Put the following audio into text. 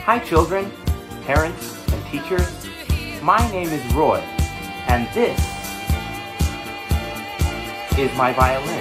Hi children, parents, and teachers. My name is Roy, and this is my violin.